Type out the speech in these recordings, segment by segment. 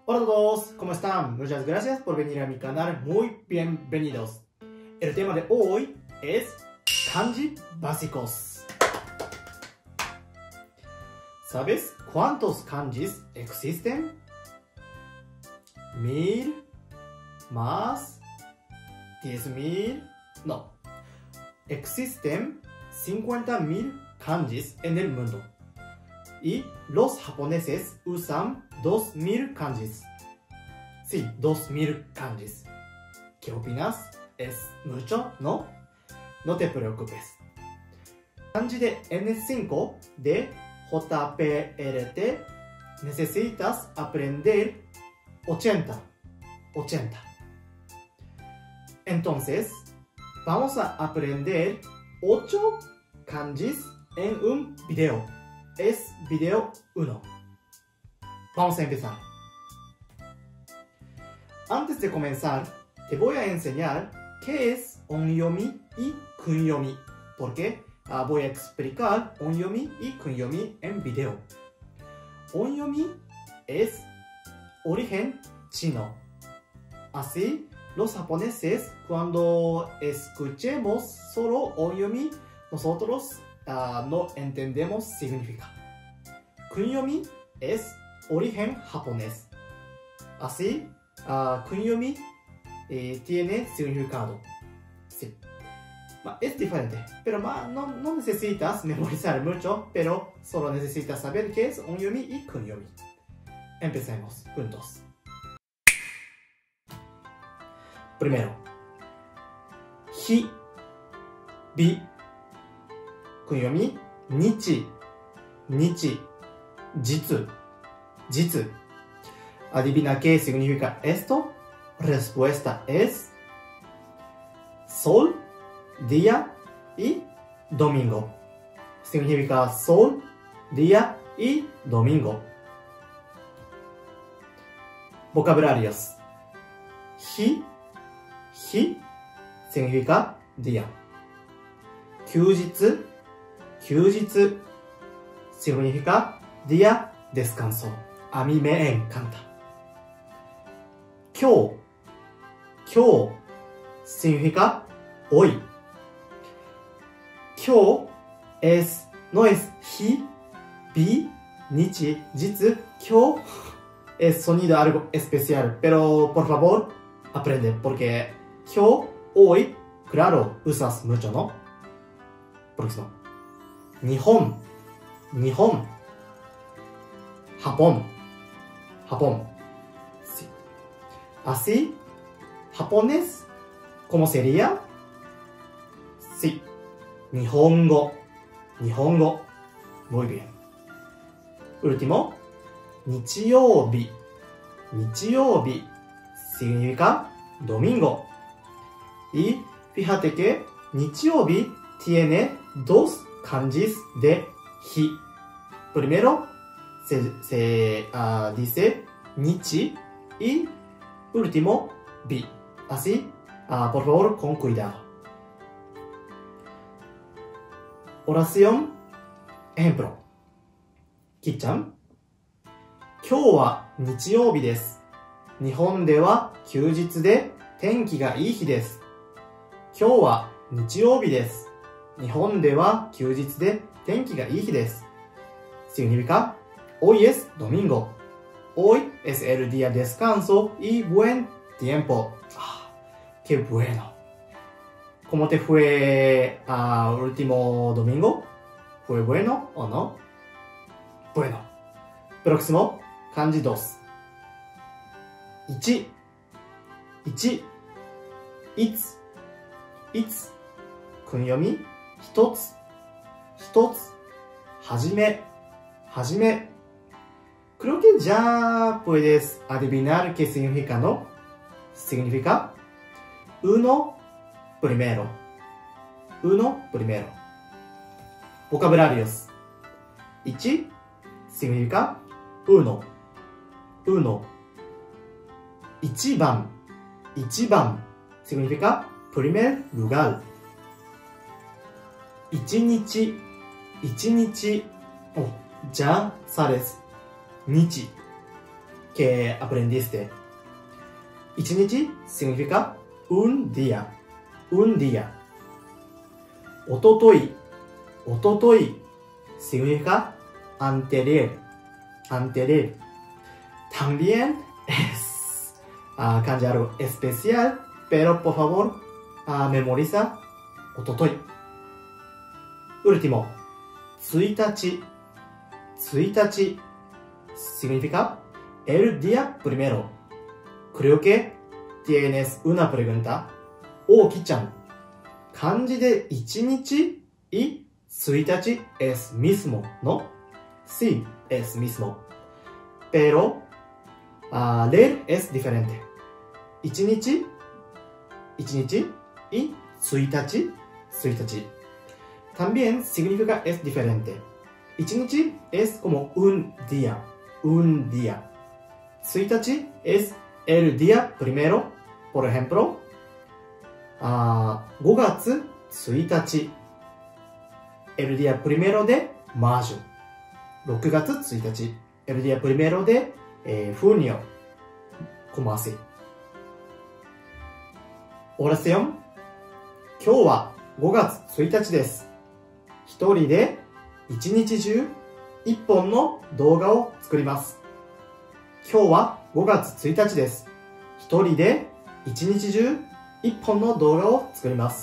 Hola a todos, ¿cómo están? Muchas gracias por venir a mi canal, muy bienvenidos. El tema de hoy es kanji básicos. ¿Sabes cuántos kanjis existen? 1000, más, 10,000, no. Existen 50,000 kanjis en el mundo. Y los japoneses usan 2,000 kanjis. Sí, 2,000 kanjis. ¿Qué opinas? ¿Es mucho? ¿No? No te preocupes. Kanji de N5 de JPLT necesitas aprender 80. Entonces, vamos a aprender 8 kanjis en un video. Es video 1. Vamos a empezar. Antes de comenzar, te voy a enseñar qué es onyomi y kunyomi, porque voy a explicar onyomi y kunyomi en video. Onyomi es origen chino. Así, los japoneses, cuando escuchemos solo onyomi, nosotros no entendemos significa. Kunyomi es origen japonés. Así, kunyomi tiene significado. Sí. Es diferente, pero no necesitas memorizar mucho, pero solo necesitas saber qué es onyomi y kunyomi. Empecemos juntos. Primero, hi, bi. Kunyomi, nichi, jitsu. ¿Adivina qué significa esto? Respuesta es sol, día y domingo. Significa sol, día y domingo. Vocabularios. Hi significa día. Kyujitsu significa día descanso. A mí me encanta. Kyou significa hoy. Kyou no es hi, bi, nichi, jitsu. Kyou es sonido algo especial, pero por favor aprende, porque kyou, hoy, claro, usas mucho, ¿no? Próximo. Nihon. Japón. Sí. Así, japonés, ¿cómo sería? Sí. Nihongo. Muy bien. Último. Nichiyoubi. Significa domingo. Y fíjate que Nichiyoubi tiene 2 kanjis de hi. Primero se dice nichi y último bi. Así, por favor, con cuidado. Oración. Ejemplo. Ki-chan, 今日は日曜日です。日本では休日で天気がいい日です。今日は日曜日です。日本では休日で天気がいい日です。Significa, hoy es domingo. Hoy es el día de descanso y buen tiempo. ¡Qué bueno! ¿Cómo te fue último domingo? ¿Fue bueno o no? Bueno. Próximo, kanji 2. 1. いつ。kunyomi 一つ。はじめ。Creo que ya puedes adivinar qué significa, ¿no? Significa uno primero. Vocabularios. 1 significa uno. 一番 significa primer lugar. 一日 ya sabes. Nichi que aprendiste. 一日 significa un día. Un día. おととい。おととい significa anterior. Anterior. También es kanji algo especial, pero por favor memoriza おととい。Último. 1日。1日 significa el día primero. Creo que tienes una pregunta. おう、きっちゃん。漢字で1日y 1日 es mismo, ¿no? Sí, es mismo. Pero leer es diferente. 1日y 1日 También significa es diferente. 1日 es como un día. 1日 es el día primero. Por ejemplo, 5月1日 el día primero de mayo. 6月1日 el día primero de junio. Como así. Oración. 今日は5月1日です。一人で一日中1本の動画を作ります。今日は5月1日です。一人で一日中1本の動画を作ります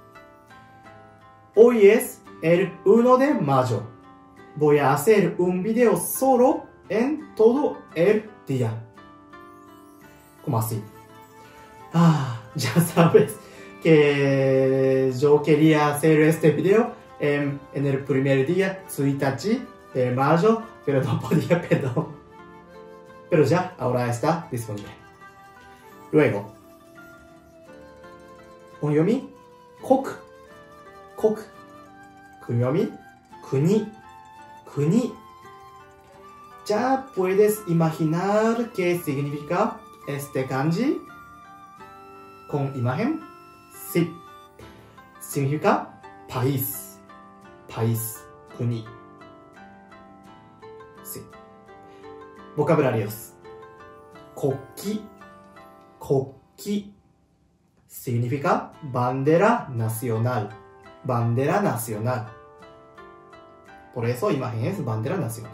。Hoy es el 1 de mayo. Voy a hacer un video solo en todo el día. Como así. Ya sabes que yo quería hacer este video en el primer día, 1 de mayo, pero no podía, perdón. Pero ya, ahora está disponible. Luego, 音読み、国、国。国読み、国、国。Ya puedes imaginar qué significa este kanji con imagen. Sí. Significa país. País. 国。Sí. Vocabularios. 国旗。国旗。Significa bandera nacional. Bandera nacional. Por eso imagen es bandera nacional.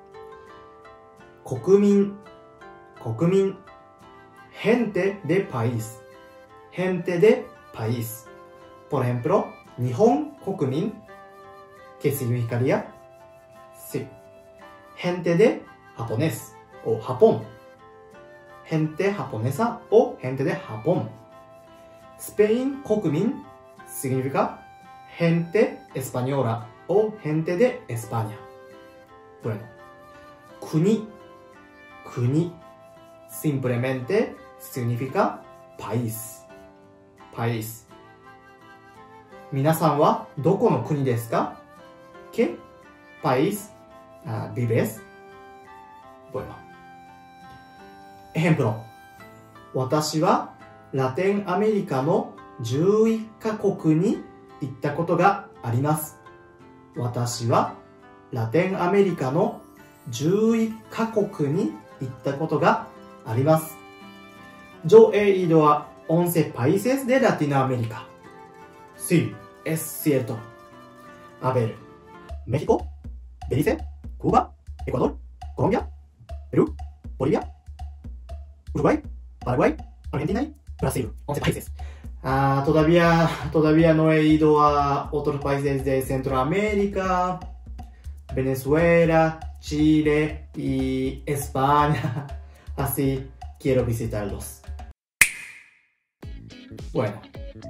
国民。国民。gente de país. Gente de país. Por ejemplo, 日本国民。¿Qué significaría? Sí. Gente de japonés o Japón. Gente japonesa o gente de Japón. Spain 国民 significa gente española o gente de España. Bueno, 国 国 simplemente significa país. País. 皆さんはどこの国ですか? ¿Qué país vives? Bueno. Ejemplo. 私はラテンアメリカの11カ国に行ったことがあります。私はラテンアメリカの11カ国に行ったことがあります。Yo he ido a 11 países de Latinoamérica. Sí, es cierto. A ver, México, Belice, Cuba, Ecuador, Colombia, Perú, Bolivia, Uruguay, Paraguay, Argentina y Brasil. 11 países. Todavía no he ido a otros países de Centroamérica, Venezuela, Chile y España. Así quiero visitarlos. Bueno.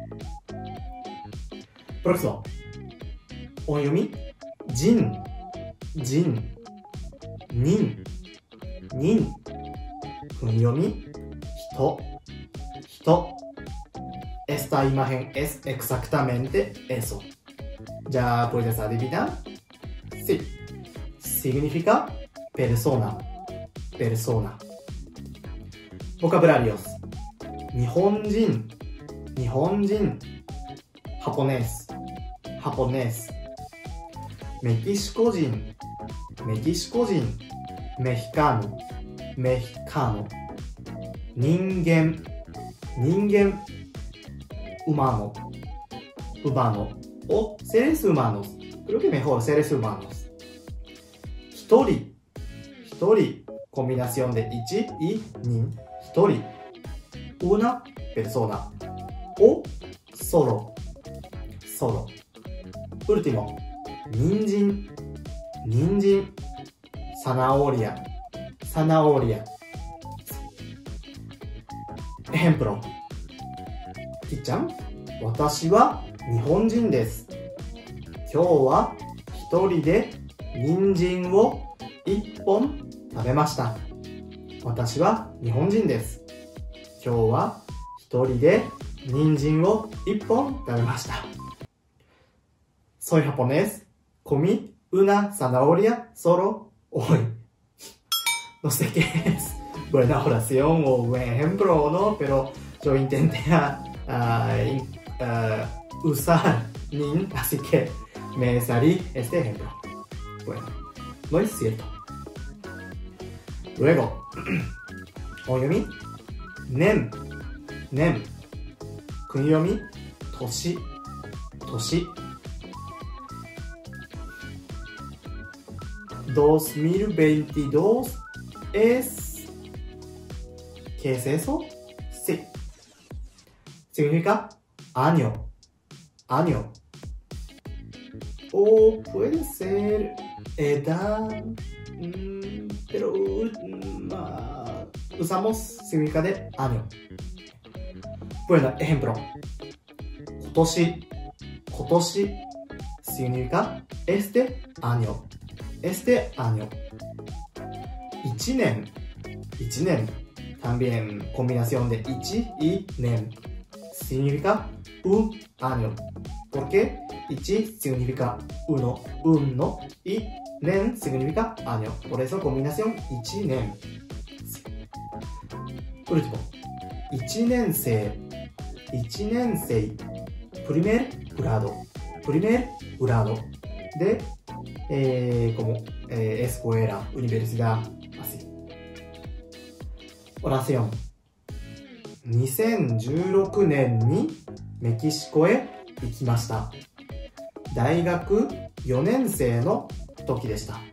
Próximo. 音読み、人、人、人、人。訓読み、人、人。Esta imagen es exactamente eso. ¿Ya puedes adivinar? Sí. Significa persona. Persona. Vocabularios. 日本人、日本人。japonés, japonés. メキシコ人、メキシコ人。mexicano, mexicano 人間 humano o seres humanos creo que mejor seres humanos 一人combinación de 1 y 2一人 una persona o solo último 人参 zanahoria ejemplo きっちゃん私は日本人です今日は一人で人参を1本食べました私は日本人です今日は一人で人参を1本食べました Soy japonés comí una zanahoria solo hoy no sé qué es buena oración o buen ejemplo o no pero yo intenté usar nin así que me salí este ejemplo bueno no es cierto luego 音読み年国読み年 2022 es ¿qué es eso? sí significa año o puede ser edad pero usamos significa de año bueno ejemplo 今年 significa este año 1年 también combinación de 1 y 年 significa un año porque 1 significa uno y 年 significa año por eso combinación 1年 último 1年生 primer grado de como escuela, universidad, así. Oración 2016年にメキシコへ行きました大学4年生の時でした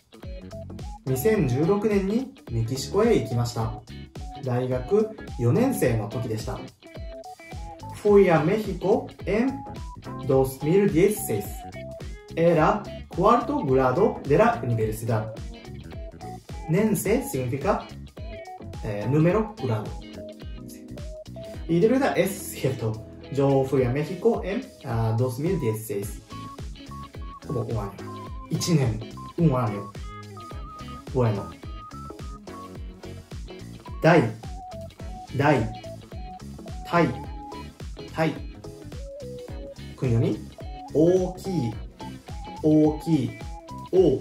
2016年にメキシコへ行きました大学4年生の時でした Fui a México en 2016 era cuarto grado de la universidad. Nense significa número grado. Y de verdad es cierto. Yo fui a México en 2016. Como un año. 1年. Un año. Bueno. 大国読み大きい O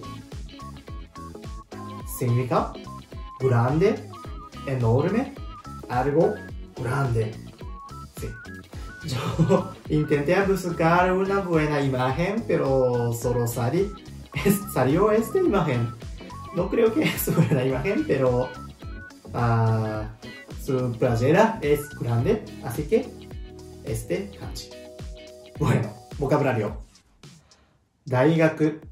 significa grande, enorme, algo grande. Sí. Yo intenté buscar una buena imagen, pero solo salió esta imagen. No creo que es buena imagen, pero su playera es grande, así que este kanji. Bueno, vocabulario. 大学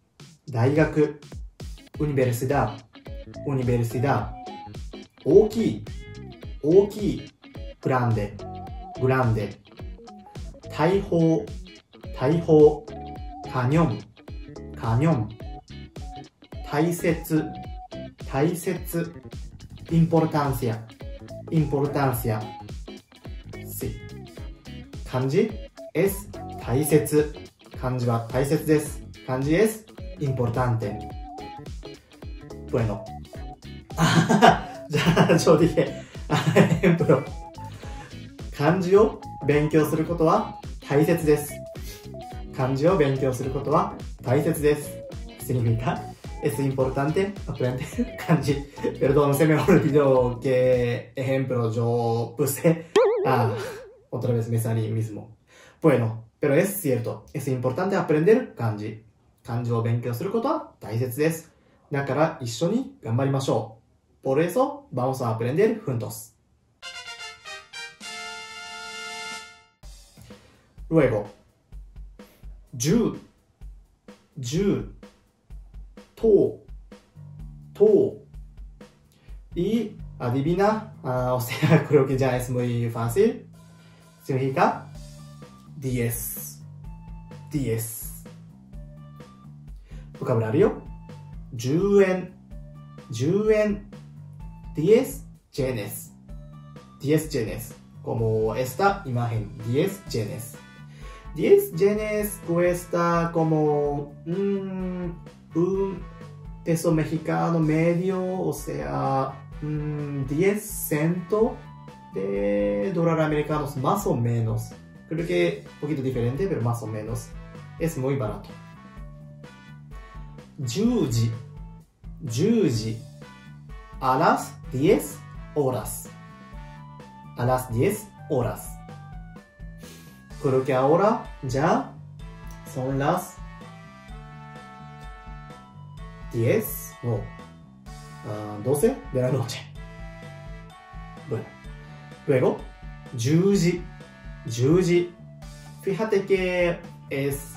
universidad 大きい grande 大砲 cañón 大切 importancia sí 漢字 es 大切漢字は大切です。漢字 es importante. Bueno. じゃあ、yo dije, ejemplo. 漢字を勉強することは大切です。漢字を勉強することは大切です。Significa, es importante aprender 漢字。Perdón, se me olvidó qué ejemplo yo puse. Otra vez me salí mismo. Bueno.Pero es cierto, es importante aprender 漢字。漢字を勉強することは大切です。だから一緒に頑張りましょう。 Por eso vamos a aprender juntos. Luego, 10, 10, to. Y adivina, o sea, creo que ya es muy fácil. Significa 10. 10. Vocabulario: 10 yen, 10 yen, 10 yenes. 10 yenes. Como esta imagen, 10 yenes. 10 yenes cuesta como un peso mexicano medio, o sea, 10 centos de dólar americanos, más o menos. Creo que un poquito diferente, pero más o menos. Es muy barato. 10時 10時 a las 10 horas. A las 10 horas. Creo que ahora ya son las 10 o 12 de la noche. Bueno, luego 10時 10時 Fíjate que es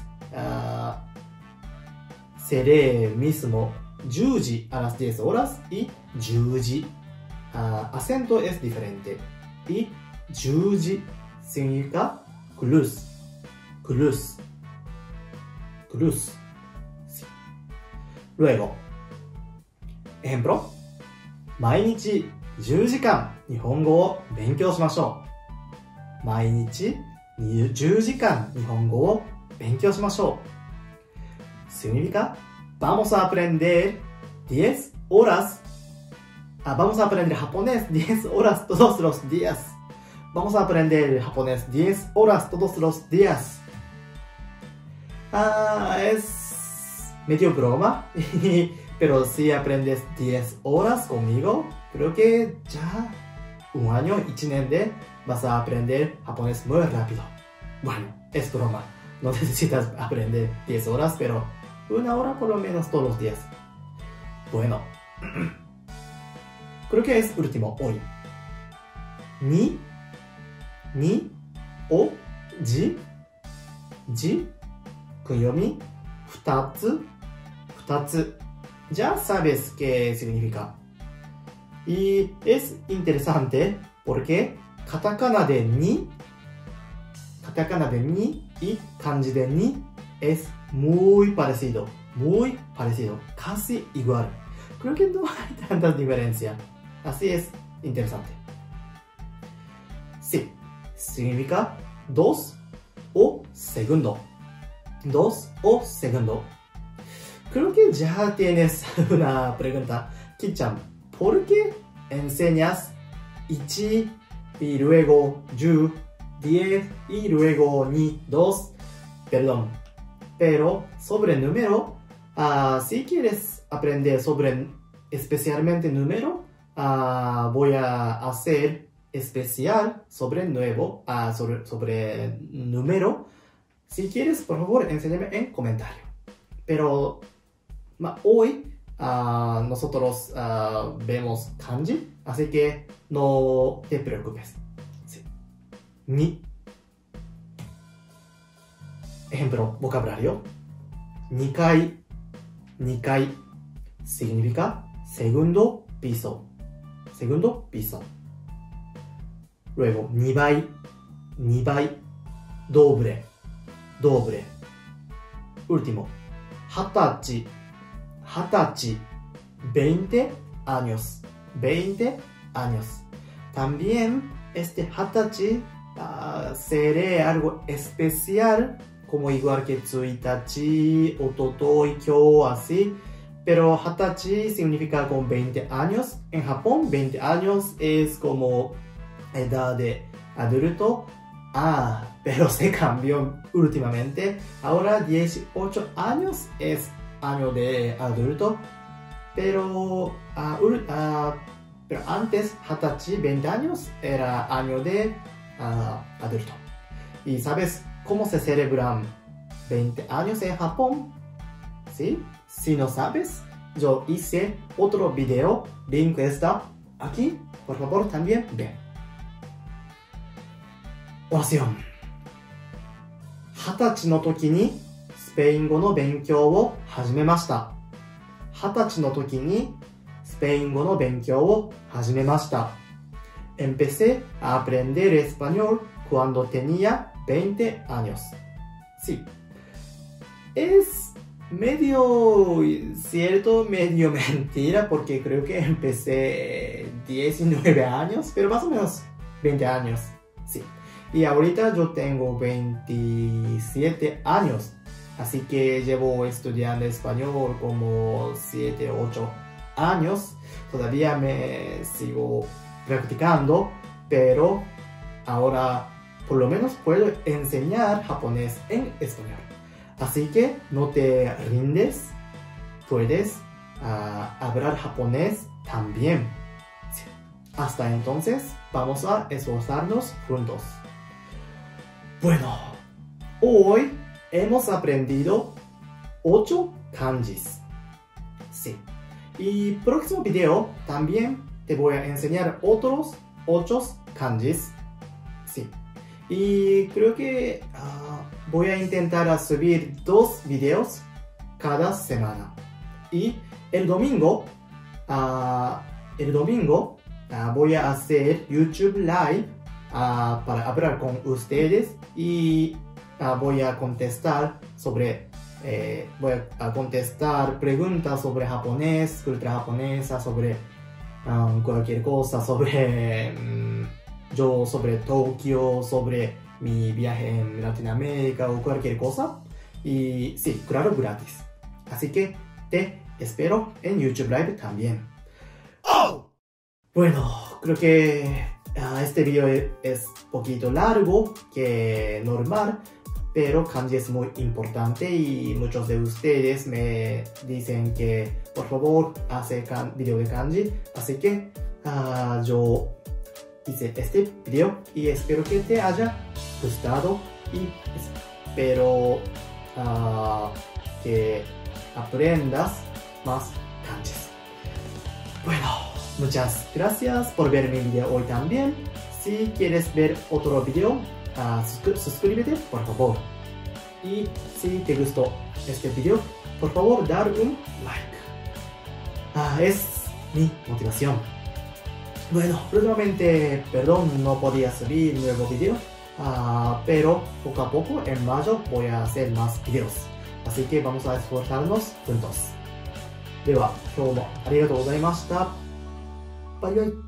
se lee mismo 10時 a las 10 horas y 10時. Acento es diferente. Y 10時 significa cruz. Cruz. Cruz. Sí. Luego, ejemplo. 毎日10時間日本語を勉強しましょう。毎日10時間日本語を勉強しましょう。Significa, vamos a aprender 10 horas. Vamos a aprender japonés 10 horas todos los días. Vamos a aprender japonés 10 horas todos los días. Es medio broma. Pero si aprendes 10 horas conmigo, creo que ya un año, 1年で vas a aprender japonés muy rápido. Bueno, es broma. No necesitas aprender 10 horas, pero 1 hora por lo menos todos los días. Bueno, creo que es último hoy. Ni, o, ji, kunyomi, 2つ, 2つ. Ya sabes qué significa. Y es interesante porque katakana de ni y kanji de ni es muy parecido. Muy parecido. Casi igual. Creo que no hay tanta diferencia. Así es interesante. Sí. Significa 2 o segundo. 2 o segundo. Creo que ya tienes una pregunta. Ki-chan, ¿por qué enseñas 1 y luego 10, 10 y luego ni 2? Perdón. Pero sobre número, si quieres aprender sobre especialmente número, voy a hacer especial sobre nuevo, sobre número. Si quieres, por favor, enséñame en comentario. Pero hoy nosotros vemos kanji, así que no te preocupes. Sí. Ni. Ejemplo, vocabulario. 2階 significa segundo piso. Segundo piso. Luego, 2倍 doble. Último, 20 20 años. 20 años. También este 20 se lee algo especial, como igual que 1日, ototoi, kyo, así. Pero 20 significa con 20 años. En Japón, 20 años es como edad de adulto. Pero se cambió últimamente. Ahora 18 años es año de adulto. Pero antes 20, 20 años era año de adulto. ¿Y sabes cómo se celebran 20 años en Japón? ¿Sí? Si no sabes, yo hice otro video, link está aquí, por favor también ven. Oración. 20歳の時にスペイン語の勉強を始めました。20歳の時にスペイン語の勉強を始めました。Empecé a aprender español cuando tenía 20 años. Sí. Es medio cierto, medio mentira, porque creo que empecé 19 años, pero más o menos 20 años. Sí. Y ahorita yo tengo 27 años. Así que llevo estudiando español como 7, 8 años. Todavía me sigo practicando, pero ahora por lo menos puedo enseñar japonés en español. Así que no te rindes, puedes hablar japonés también. Sí. Hasta entonces vamos a esforzarnos juntos. Bueno, hoy hemos aprendido 8 kanjis. Sí. Y próximo video también te voy a enseñar otros 8 kanjis. Sí. Y creo que voy a intentar subir 2 videos cada semana. Y el domingo voy a hacer YouTube Live para hablar con ustedes y voy a contestar preguntas sobre japonés, cultura japonesa, sobre cualquier cosa, sobre sobre Tokio, sobre mi viaje en Latinoamérica o cualquier cosa. Y sí, claro, gratis. Así que te espero en YouTube Live también. ¡Oh! Bueno, creo que este video es un poquito largo que normal, pero kanji es muy importante y muchos de ustedes me dicen que por favor hace video de kanji, así que yo hice este video y espero que te haya gustado y espero que aprendas más kanjis. Bueno, muchas gracias por ver mi video hoy también. Si quieres ver otro video, suscríbete por favor. Y si te gustó este video, por favor dar un like. Es mi motivación. Bueno, últimamente, perdón, no podía subir nuevo video, pero poco a poco en mayo voy a hacer más videos. Así que vamos a esforzarnos juntos. では、今日もありがとうございました。バイバイ。